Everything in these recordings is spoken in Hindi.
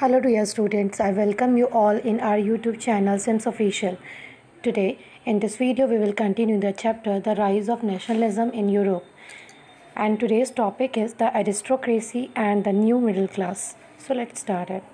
Hello dear students, I welcome you all in our YouTube channel Sims Official. Today in this video we will continue the chapter The Rise of Nationalism in Europe, and today's topic is the aristocracy and the new middle class. So let's start it.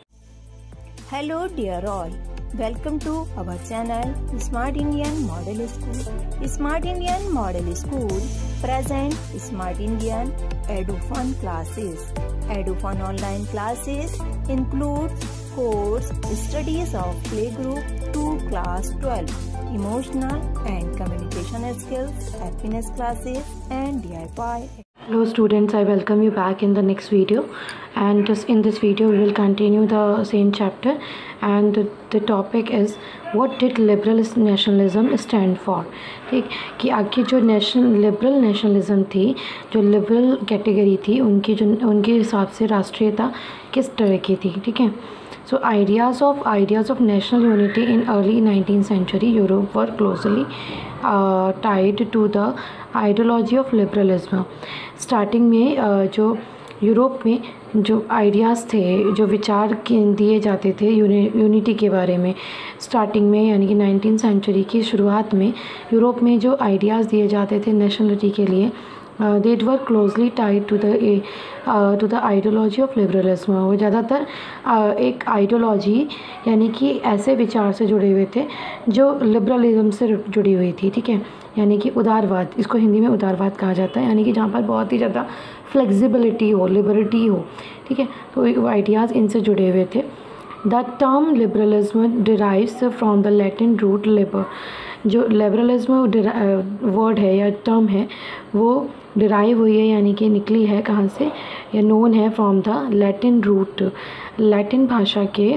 Hello dear all, welcome to our channel Smart Indian Model School. Smart Indian Model School present Smart Indian EduFun classes. EduFun online classes include course studies of playgroup to class 12, emotional and communication skills, happiness classes and DIY. Hello students, I welcome you back in the next video, and just in this video we will continue the same chapter, and the topic is what did liberal nationalism stand for. ठीक कि आगे जो लिबरल नेशनलिज्म थी, जो लिबरल कैटेगरी थी, उनके हिसाब से राष्ट्रीयता किस तरह की थी. ठीक है. So ideas of national unity in early 19th century Europe were closely tied to the ideology of liberalism. Starting में जो यूरोप में जो आइडियाज़ थे, जो विचार दिए जाते थे यूनिटी के बारे में, स्टार्टिंग में यानी कि 19th सेंचुरी की शुरुआत में यूरोप में जो आइडियाज़ दिए जाते थे नेशनलिटी के लिए, they were closely tied to the ideology of liberalism. वो ज़्यादातर एक आइडियोलॉजी यानी कि ऐसे विचार से जुड़े हुए थे जो लिबरलिज्म से जुड़ी हुई थी. ठीक है. यानी कि उदारवाद, इसको हिंदी में उदारवाद कहा जाता है, यानी कि जहाँ पर बहुत ही ज़्यादा फ्लेक्सिबिलिटी हो, लिबर्टी हो. ठीक है. तो वो आइडियाज़ इनसे जुड़े हुए थे. The term liberalism derives from the Latin root liber. जो लिबरलिज्म वर्ड है या टर्म है वो डिराइव हुई है, यानी कि निकली है कहाँ से, या नोन है from the Latin root. Latin भाषा के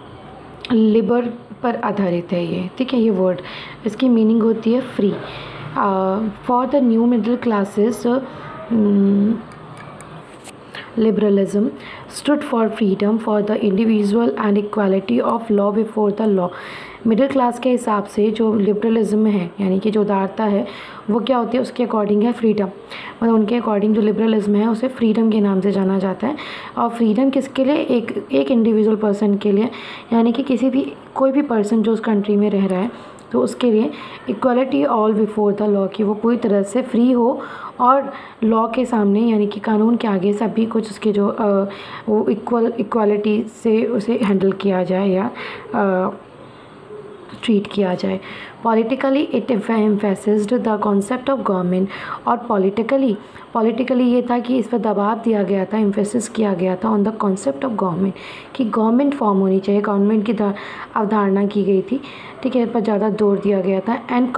लिबर पर आधारित है ये. ठीक है. ये वर्ड, इसकी मीनिंग होती है free. For the new middle classes liberalism stood for freedom for the individual and equality of law before the law. Middle class के हिसाब से जो लिबरलिज्म है यानी कि जो उदारता है वो क्या होती है, उसके अकॉर्डिंग है फ्रीडम. मतलब उनके अकॉर्डिंग जो लिबरलिज्म है उसे फ्रीडम के नाम से जाना जाता है. और फ्रीडम किसके लिए, एक इंडिविजुअल पर्सन के लिए, यानी कि कोई भी पर्सन जो उस कंट्री में रह रहा है तो उसके लिए equality all before the law, की वो पूरी तरह से फ्री हो और लॉ के सामने यानी कि कानून के आगे सभी कुछ उसके जो वो इक्वालिटी से उसे हैंडल किया जाए या ट्रीट किया जाए. Politically it emphasised the concept of government. और पॉलिटिकली ये था कि इस पर दबाव दिया गया था, एम्फेसिस किया गया था on the concept of government, कि गवर्नमेंट फॉर्म होनी चाहिए, गवर्नमेंट की अवधारणा की गई थी. ठीक है. पर ज़्यादा जोर दिया गया था. एंड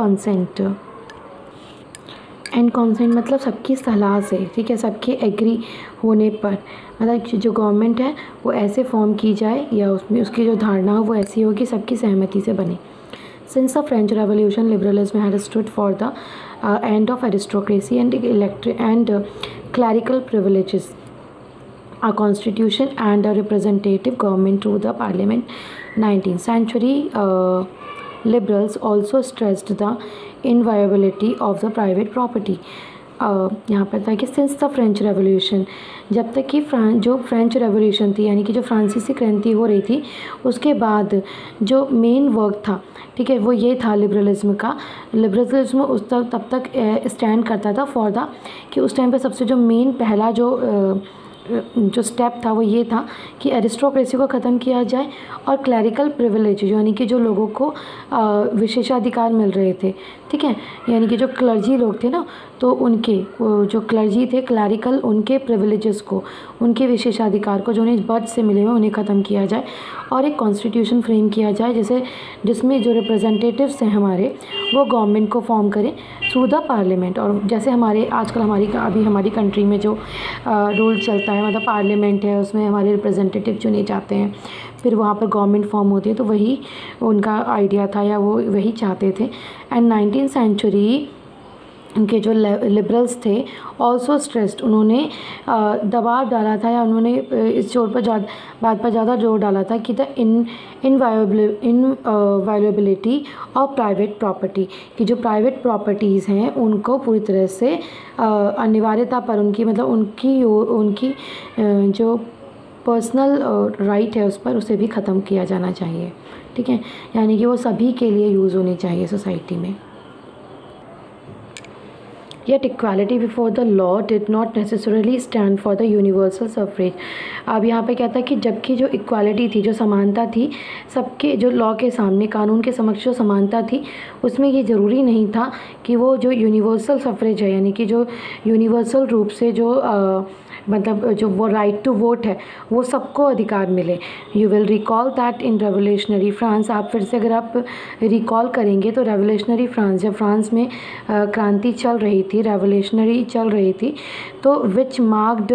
कंसेंट मतलब सबकी सलाह से. ठीक है. सबके एग्री होने पर, मतलब जो गवर्नमेंट है वो ऐसे फॉर्म की जाए या उसमें उसकी जो धारणा हो वो ऐसी हो कि सबकी सहमति से बने. Since the French Revolution, liberalism had stood for the end of aristocracy and clerical privileges, a constitution and a representative government through the parliament. 19th century liberals also stressed the inviolability of the private property. यहाँ पर था कि सिंस द फ्रेंच रेवोल्यूशन, जब तक कि जो फ्रेंच रेवोल्यूशन थी यानी कि जो फ्रांसीसी क्रांति हो रही थी, उसके बाद जो मेन वर्क था, ठीक है, वो ये था लिबरलिज्म का. लिबरलिज्म तब तक स्टैंड करता था फॉर द, कि उस टाइम पे सबसे जो मेन पहला जो स्टेप था वो ये था कि एरिस्टोक्रेसी को ख़त्म किया जाए और क्लैरिकल प्रिविलेज यानी कि जो लोगों को विशेषाधिकार मिल रहे थे. ठीक है. यानी कि जो क्लर्जी लोग थे ना, तो उनके जो क्लर्जी थे क्लैरिकल, उनके प्रिविलेजेस को, उनके विशेषाधिकार को जो उन्हें बर्थ से मिले हुए उन्हें ख़त्म किया जाए और एक कॉन्स्टिट्यूशन फ्रेम किया जाए जिसमें जो रिप्रेजेंटेटिव्स हैं हमारे वो गवर्नमेंट को फॉर्म करें थ्रू द पार्लियामेंट. और जैसे आजकल हमारी कंट्री में जो रूल चलता है, मतलब पार्लियामेंट है, उसमें हमारे रिप्रेजेंटेटिव चुने जाते हैं, फिर वहाँ पर गवर्नमेंट फॉर्म होती है, तो वही उनका आइडिया था या वो वही चाहते थे. एंड 19th सेंचुरी उनके जो लिबरल्स थे ऑल्सो स्ट्रेस्ड, उन्होंने दबाव डाला था या उन्होंने इस बात पर ज़्यादा जोर डाला था कि the inviolability of private property, कि जो प्राइवेट प्रॉपर्टीज़ हैं उनको पूरी तरह से अनिवार्यता पर उनकी जो पर्सनल राइट है उस पर, उसे भी ख़त्म किया जाना चाहिए, ठीक है। यानी कि वो सभी के लिए यूज़ होनी चाहिए सोसाइटी में। Yet equality before the law did not necessarily stand for the universal suffrage। अब यहाँ पे कहता है कि जबकि जो इक्वालिटी थी, जो समानता थी, सबके जो लॉ के सामने, कानून के समक्ष जो समानता थी, उसमें ये ज़रूरी नहीं था कि वो जो यूनिवर्सल सफरेज है, यानी कि जो यूनिवर्सल रूप से जो मतलब जो वो राइट टू वोट है, वो सबको अधिकार मिले। You will recall that in revolutionary France. आप फिर से अगर आप रिकॉल करेंगे तो रेवोल्यूशनरी फ्रांस, जब फ्रांस में क्रांति चल रही थी, रेवोल्यूशनरी चल रही थी, तो which marked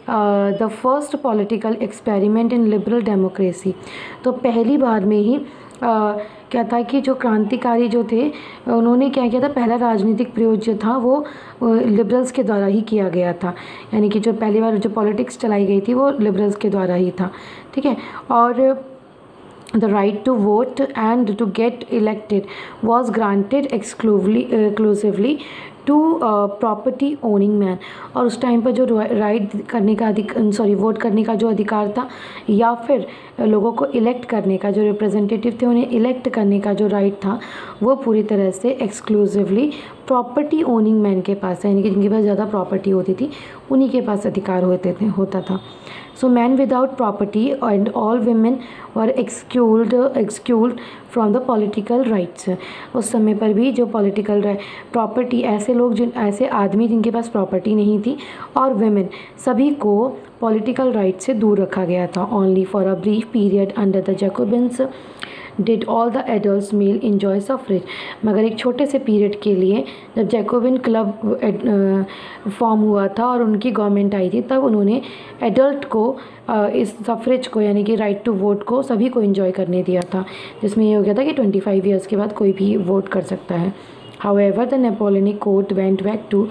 the first political experiment in liberal democracy. तो पहली बार में ही क्या था कि जो क्रांतिकारी जो थे, उन्होंने क्या किया था, पहला राजनीतिक प्रयोग जो था वो लिबरल्स के द्वारा ही किया गया था। यानी कि जो पहली बार जो पॉलिटिक्स चलाई गई थी वो लिबरल्स के द्वारा ही था, ठीक है। और the right to vote and to get elected was granted exclusively to property owning man। और उस टाइम पर जो राइट करने का वोट करने का जो अधिकार था, या फिर लोगों को इलेक्ट करने का, जो रिप्रेजेंटेटिव थे उन्हें इलेक्ट करने का जो राइट था, वो पूरी तरह से एक्सक्लूसिवली प्रॉपर्टी ओनिंग मैन के पास है। यानी कि जिनके पास ज़्यादा प्रॉपर्टी होती थी उन्हीं के पास अधिकार होता था। So men without property and all women were excluded from the political rights। उस समय पर भी जो पॉलिटिकल प्रॉपर्टी, ऐसे लोग ऐसे आदमी जिनके पास प्रॉपर्टी नहीं थी, और women, सभी को पॉलिटिकल राइट से दूर रखा गया था। Only for a brief period under the Jacobins did all the adults male enjoy suffrage। मगर एक छोटे से पीरियड के लिए, जब जैकोबिन क्लब फॉर्म हुआ था और उनकी गवर्नमेंट आई थी, तब उन्होंने एडल्ट को इस सफरेज को, यानी कि राइट टू वोट को सभी को एंजॉय करने दिया था, जिसमें ये हो गया था कि 25 ईयर्स के बाद कोई भी वोट कर सकता है। However, the Napoleonic Court went back to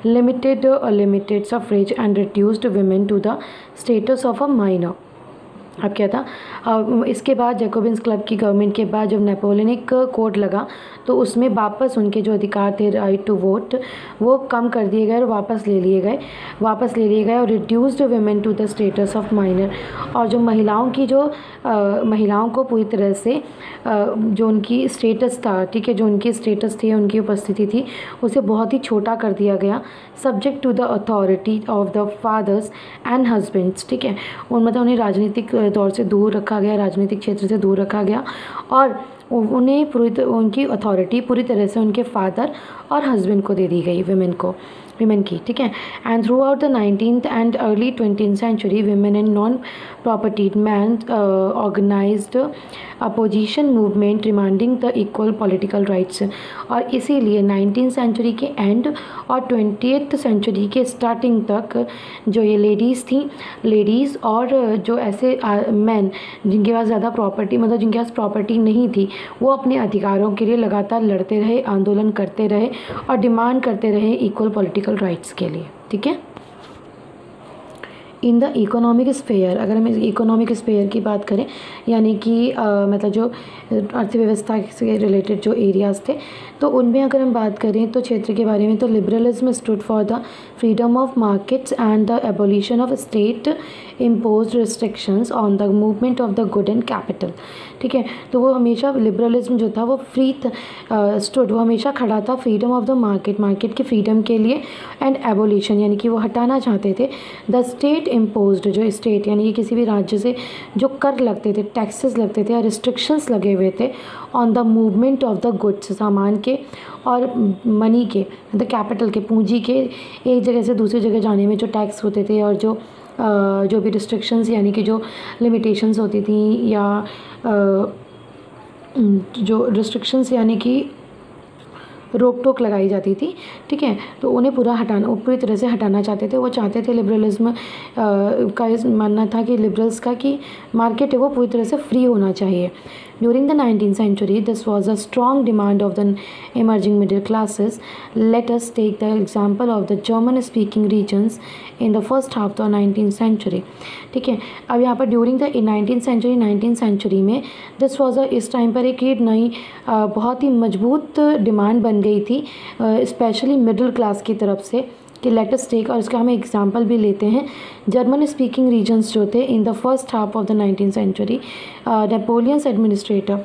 limited suffrage and reduced women to the status of a minor। अब क्या था, इसके बाद जैकोबिन्स क्लब की गवर्नमेंट के बाद जब नेपोलियनिक कोड लगा, तो उसमें वापस उनके जो अधिकार थे राइट टू वोट, वो कम कर दिए गए और वापस ले लिए गए और reduced women to the status of minor. और जो महिलाओं को पूरी तरह से जो उनकी स्टेटस था, ठीक है, जो उनकी स्टेटस थी, उनकी उपस्थिति थी, उसे बहुत ही छोटा कर दिया गया, subject to the authority of the fathers and husbands, ठीक है। और मतलब उन्हें राजनीतिक तौर से दूर रखा गया, राजनीतिक क्षेत्र से दूर रखा गया, और उन्हें उनकी अथॉरिटी पूरी तरह से उनके फादर और हस्बैंड को दे दी गई, विमेन की, ठीक है। And throughout the 19th and early 20th century women and non propertied man organised opposition movement demanding the equal political rights. और इसीलिए 19th सेंचुरी के एंड और 20th सेंचुरी के स्टार्टिंग तक जो ये लेडीज़ और जो ऐसे मैन जिनके पास ज़्यादा प्रॉपर्टी, मतलब जिनके पास प्रॉपर्टी नहीं थी, वो अपने अधिकारों के लिए लगातार लड़ते रहे, आंदोलन करते रहे और डिमांड करते रहे इक्वल पॉलिटिकल राइट्स के लिए, ठीक है। इन द इकोनॉमिक स्फेयर, अगर हम इकोनॉमिक स्फेयर की बात करें, यानी कि मतलब जो अर्थव्यवस्था से रिलेटेड जो एरियाज़ थे, तो उनमें अगर हम बात करें तो क्षेत्र के बारे में, तो liberalism stood for the freedom of markets and the abolition of state imposed restrictions on the movement of the good and capital, ठीक है। तो वो हमेशा लिबरलिज्म जो था वो वो हमेशा खड़ा था फ्रीडम ऑफ द मार्केट की फ्रीडम के लिए, एंड एबोलिशन, यानी कि वो हटाना चाहते थे द स्टेट इम्पोज्ड, जो स्टेट यानी कि किसी भी राज्य से जो कर लगते थे, टैक्सेस लगते थे या रिस्ट्रिक्शंस लगे हुए थे on the movement of the goods, सामान के और मनी के, द कैपिटल के, पूंजी के, एक जगह से दूसरी जगह जाने में जो टैक्स होते थे और जो भी रिस्ट्रिक्शंस यानी कि जो लिमिटेशंस होती थी, या जो रिस्ट्रिक्शंस यानी कि रोक टोक लगाई जाती थी, ठीक है, तो उन्हें पूरी तरह से हटाना चाहते थे। वो चाहते थे, लिबरलिज्म का मानना था कि लिबरल्स का कि मार्केट है वो पूरी तरह से फ्री होना चाहिए। During the 19th century, this was a strong demand of the emerging middle classes. Let us take the example of the German-speaking regions in the first half of the 19th century. ठीक है, अब यहाँ पर during the 19th century में this was a, इस टाइम पर एक नई बहुत ही मजबूत डिमांड बन गई थी, स्पेशली मिडिल क्लास की तरफ से, कि लेट अस टेक, और इसका हम एग्जांपल भी लेते हैं। जर्मन स्पीकिंग रीजन्स जो थे in the first half of the 19th century, Napoleon's administrator,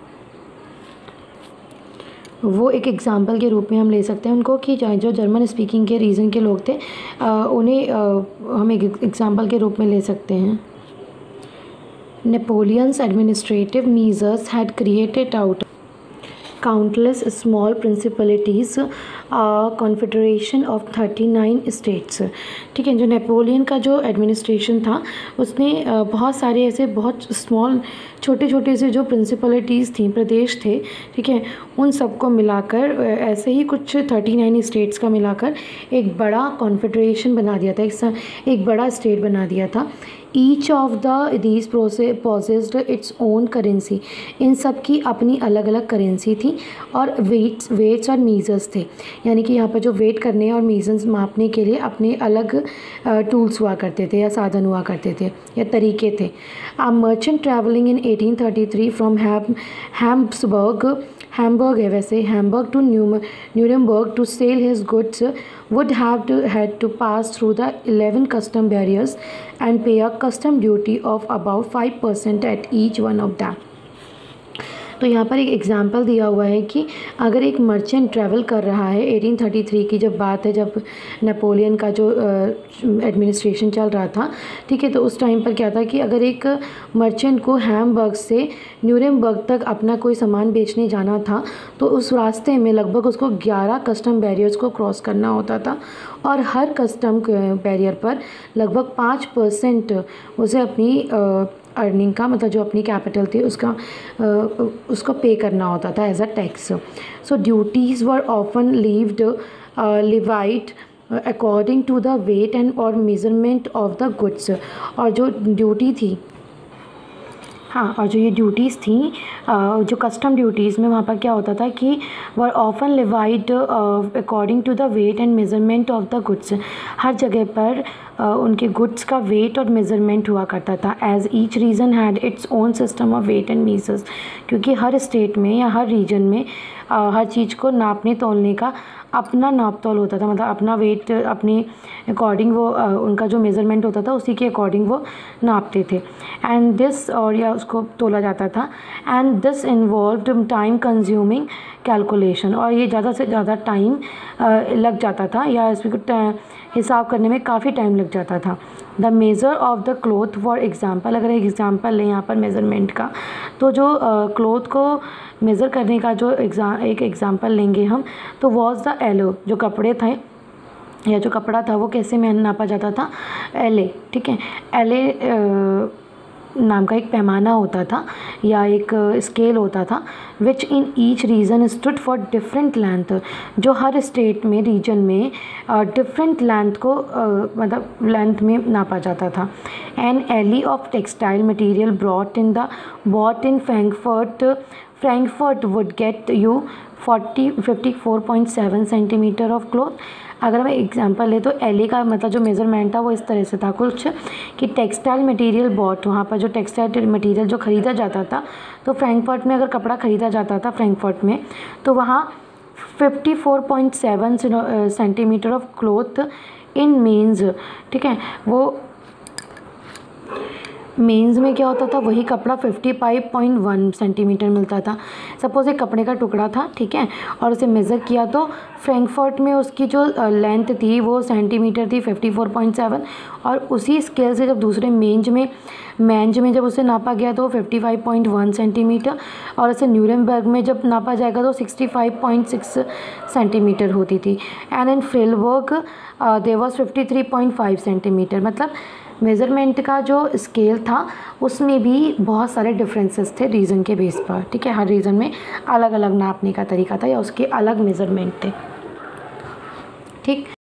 वो एक एग्जांपल के रूप में हम ले सकते हैं उनको कि जो जर्मन स्पीकिंग के रीजन के लोग थे उन्हें हम एक एग्जांपल के रूप में ले सकते हैं। Napoleon's administrative measures had created out countless small principalities, confederation of 39 states. ठीक है, जो नेपोलियन का जो एडमिनिस्ट्रेशन था उसने बहुत सारे ऐसे बहुत स्मॉल छोटे छोटे से जो प्रिंसिपलिटीज़ थी, प्रदेश थे, ठीक है, उन सबको मिलाकर ऐसे ही कुछ 39 स्टेट्स का मिलाकर एक बड़ा कॉन्फेडरेशन बना दिया था, एक बड़ा स्टेट बना दिया था। Each of the these possessed its own currency, इन सब की अपनी अलग अलग करेंसी थी और वेट्स और मीज़र्स थे, यानी कि यहाँ पर जो वेट करने और मीज़र्स मापने के लिए अपने अलग टूल्स हुआ करते थे या साधन हुआ करते थे या तरीके थे। A merchant travelling in 1833 from Hamburg है वैसे, Hamburg to Nuremberg to sell his goods would have had to pass through the 11 custom barriers and pay a custom duty of about 5% at each one of them। तो यहाँ पर एक एग्जांपल दिया हुआ है कि अगर एक मर्चेंट ट्रैवल कर रहा है, 1833 की जब बात है, जब नेपोलियन का जो एडमिनिस्ट्रेशन चल रहा था, ठीक है, तो उस टाइम पर क्या था कि अगर एक मर्चेंट को हैम्बर्ग से न्यूरेमबर्ग तक अपना कोई सामान बेचने जाना था तो उस रास्ते में लगभग उसको 11 कस्टम बैरियर्स को क्रॉस करना होता था और हर कस्टम बैरियर पर लगभग 5% उसे अपनी अर्निंग का, मतलब जो अपनी कैपिटल थी उसको पे करना होता था as a tax. So duties were often levied according to the weight and और मेजरमेंट ऑफ द गुड्स, और जो ड्यूटी थी, हाँ, और जो ये ड्यूटीज़ थी, जो कस्टम ड्यूटीज़ में वहाँ पर क्या होता था कि were often levied according to the weight and measurement of the goods, हर जगह पर उनके गुड्स का वेट और मेज़रमेंट हुआ करता था। As each region had its own system of weight and measures, क्योंकि हर स्टेट में या हर रीजन में हर चीज़ को नापने तोलने का अपना नाप तोल होता था, मतलब अपना वेट अपने अकॉर्डिंग वो उनका जो मेज़रमेंट होता था उसी के अकॉर्डिंग वो नापते थे। एंड दिस, और या उसको तोला जाता था। And this involved time consuming calculation, और ये ज़्यादा से ज़्यादा टाइम लग जाता था या इसको हिसाब करने में काफ़ी टाइम लग जाता था। The measure of the cloth for example, अगर एक एग्ज़ाम्पल लें यहाँ पर मेज़रमेंट का, तो जो क्लॉथ को मेज़र करने का जो एक एग्ज़ाम्पल लेंगे हम, तो वॉज द एलो, जो कपड़े थे या जो कपड़ा था वो कैसे में नापा जाता था, एले, ठीक है, एले नाम का एक पैमाना होता था या एक स्केल होता था, which in each region stood for different length, जो हर स्टेट में रीजन में डिफरेंट लेंथ को मतलब लेंथ में नापा जाता था। An ell of textile material bought in Frankfurt would get you 54.7 centimetre of cloth. अगर मैं एग्जांपल ले तो एले का मतलब जो मेज़रमेंट था वो इस तरह से था कुछ कि टेक्सटाइल मटेरियल बॉट, वहाँ पर जो टेक्सटाइल मटेरियल जो ख़रीदा जाता था, तो फ्रैंकफर्ट में अगर कपड़ा ख़रीदा जाता था फ्रैंकफर्ट में, तो वहाँ 54.7 centimetre of cloth in means, ठीक है, वो मेंस में क्या होता था, वही कपड़ा 55.1 सेंटीमीटर मिलता था। सपोज़ एक कपड़े का टुकड़ा था, ठीक है, और उसे मेज़र किया तो फ्रैंकफर्ट में उसकी जो लेंथ थी वो सेंटीमीटर थी 54.7, और उसी स्केल से जब दूसरे मेंज में जब उसे नापा गया तो 55.1 सेंटीमीटर, और उसे न्यूरेमबर्ग में जब नापा जाएगा तो 65.6 सेंटीमीटर होती थी। And in Freiburg there was 53.5 centimetre. मतलब मेज़रमेंट का जो स्केल था उसमें भी बहुत सारे डिफरेंसेस थे रीजन के बेस पर, ठीक है, हर रीजन में अलग अलग नापने का तरीका था या उसके अलग मेज़रमेंट थे, ठीक।